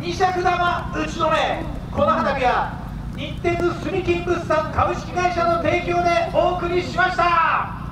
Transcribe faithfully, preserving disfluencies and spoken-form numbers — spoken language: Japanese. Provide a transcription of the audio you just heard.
二尺玉打ち止め。この花火は日鉄住金物産株式会社の提供でお送りしました。